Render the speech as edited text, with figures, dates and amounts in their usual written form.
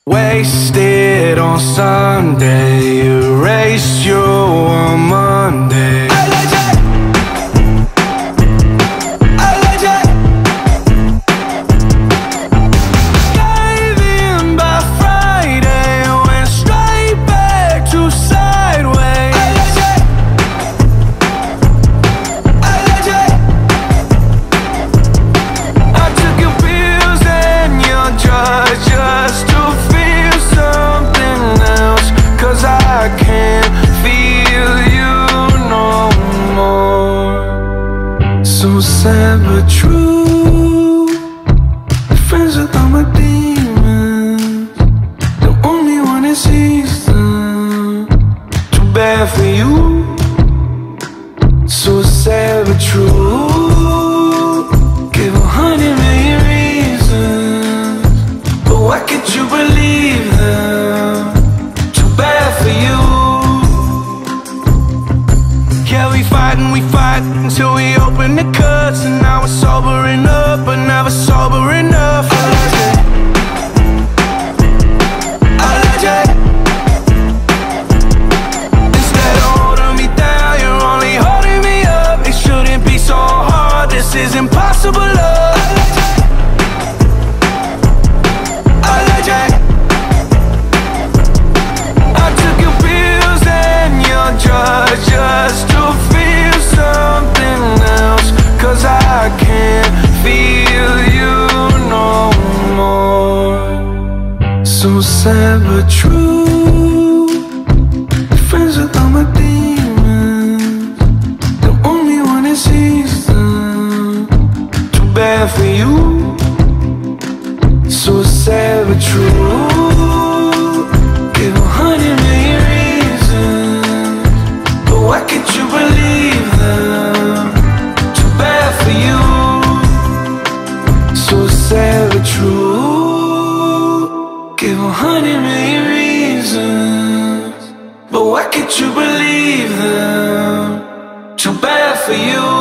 Wasted on Sunday, erase you on Monday. So sad but true. Friends with all my demons, the only one that sees them. Too bad for you. So sad but true. Give 100 million reasons, but why can't you believe them? Too bad for you. Yeah, we fight until we open the cuts, and now we're sobering up, but never sober enough. Instead of holding me down, you're only holding me up. It shouldn't be so hard, this is impossible love. I took your pills and your drugs just to feel something else, 'cause I can't feel you no more. So sad but true. Friends with all my demons, the only one that sees them. Too bad for you. So sad but true. Give 100 million reasons, but why can't you believe them? Too bad for you. So sad but true. Give 100 million reasons, but why can't you believe them? Too bad for you.